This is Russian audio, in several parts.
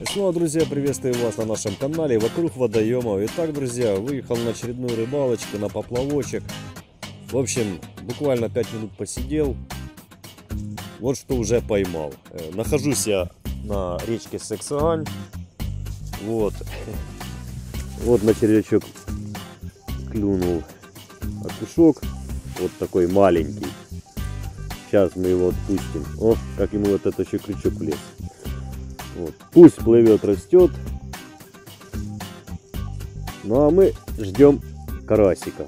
Снова, друзья, приветствую вас на нашем канале «Вокруг водоемов». Итак, друзья, выехал на очередную рыбалочку, на поплавочек. В общем, буквально 5 минут посидел. Вот что уже поймал. Нахожусь я на речке Саксагаль. Вот на червячок клюнул окушок. Вот такой маленький. Сейчас мы его отпустим. О, как ему вот этот еще крючок влез. Вот. Пусть плывет, растет. Ну а мы ждем карасика.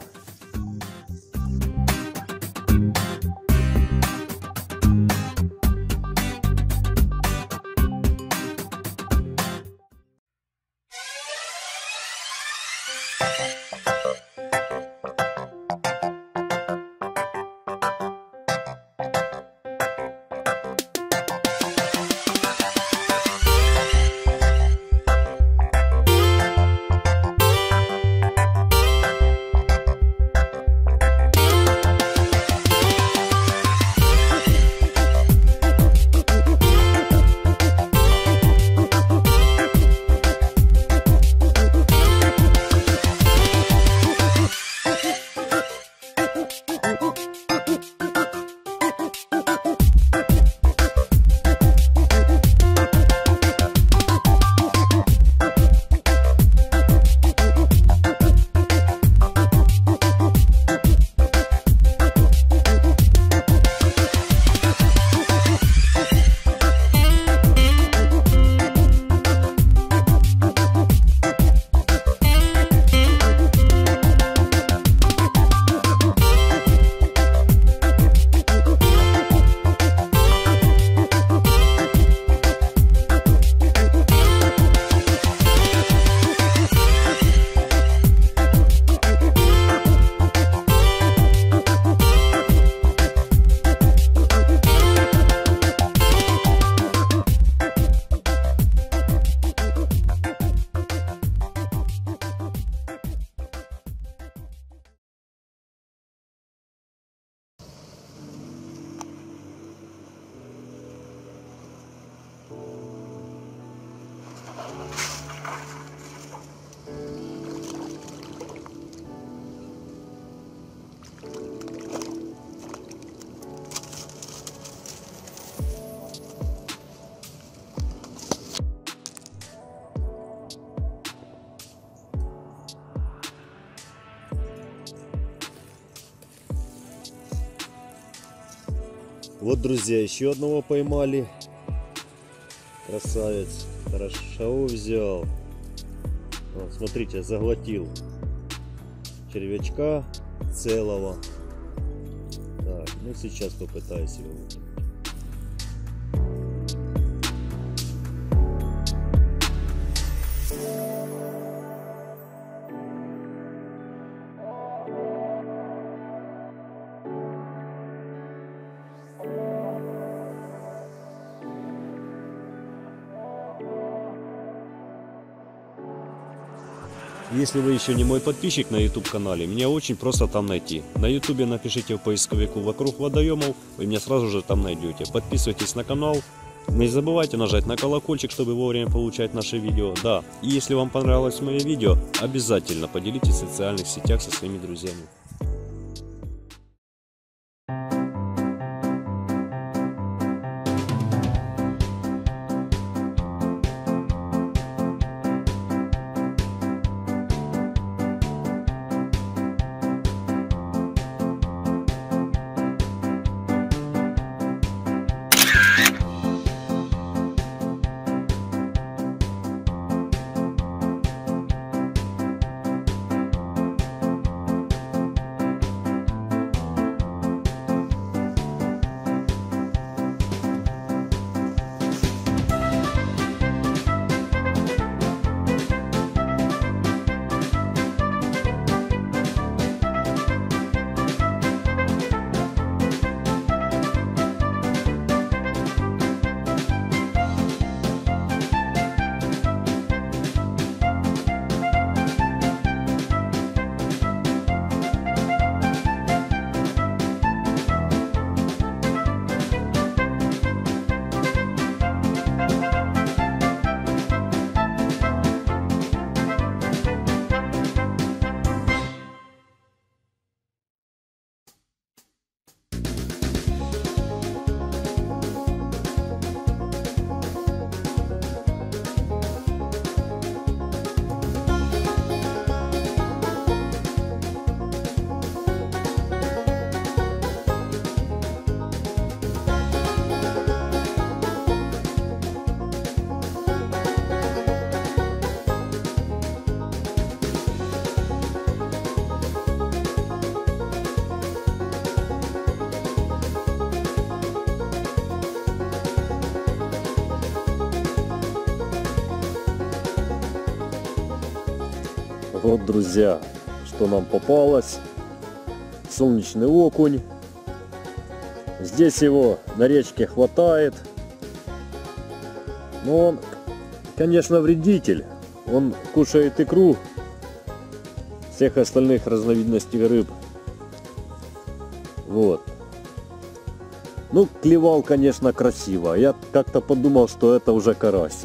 Вот, друзья, еще одного поймали. Красавец. Хорошо взял. Вот, смотрите, заглотил червячка целого. Так, ну сейчас попытаюсь его вытянуть. Если вы еще не мой подписчик на YouTube канале, меня очень просто там найти. На YouTube напишите в поисковику «Вокруг водоемов», вы меня сразу же там найдете. Подписывайтесь на канал, не забывайте нажать на колокольчик, чтобы вовремя получать наши видео. Да, и если вам понравилось мое видео, обязательно поделитесь в социальных сетях со своими друзьями. Вот, друзья, что нам попалось. Солнечный окунь. Здесь его на речке хватает. Но он, конечно, вредитель. Он кушает икру всех остальных разновидностей рыб. Вот. Ну, клевал, конечно, красиво. Я как-то подумал, что это уже карась.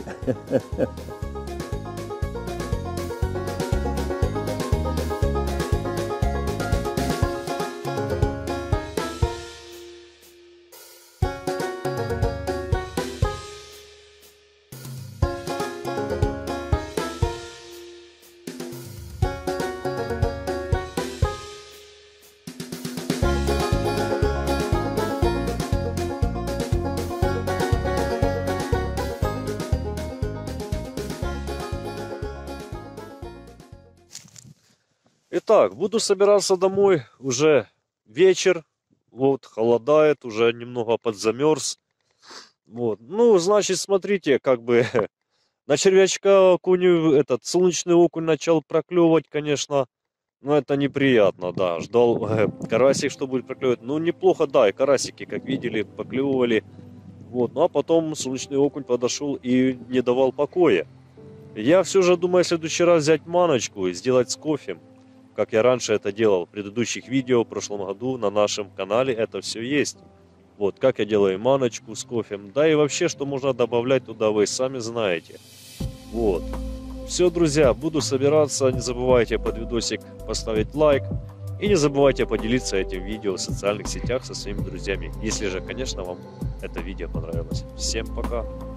Итак, буду собираться домой, уже вечер, вот, холодает, уже немного подзамерз. Вот, ну, значит, смотрите, как бы, на червячка окунь, этот солнечный окунь начал проклевывать, конечно, но это неприятно, да, ждал карасик, что будет проклевывать, ну, неплохо, да, и карасики, как видели, поклевывали, вот, ну, а потом солнечный окунь подошел и не давал покоя. Я все же думаю, в следующий раз взять маночку и сделать с кофе. Как я раньше это делал в предыдущих видео в прошлом году на нашем канале, это все есть. Вот, как я делаю маночку с кофе, да и вообще, что можно добавлять туда, вы сами знаете. Вот. Все, друзья, буду собираться, не забывайте под видосик поставить лайк. И не забывайте поделиться этим видео в социальных сетях со своими друзьями. Если же, конечно, вам это видео понравилось. Всем пока!